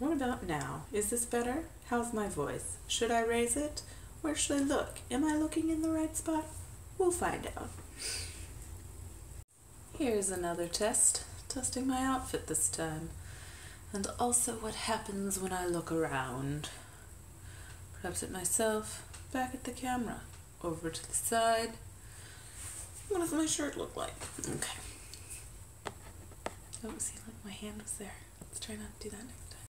What about now? Is this better? How's my voice? Should I raise it? Where should I look? Am I looking in the right spot? We'll find out. Here's another test, testing my outfit this time, and also what happens when I look around. Perhaps at myself, back at the camera, over to the side. What does my shirt look like? Okay. Oh, see, look, my hand was there. Let's try not to do that next time.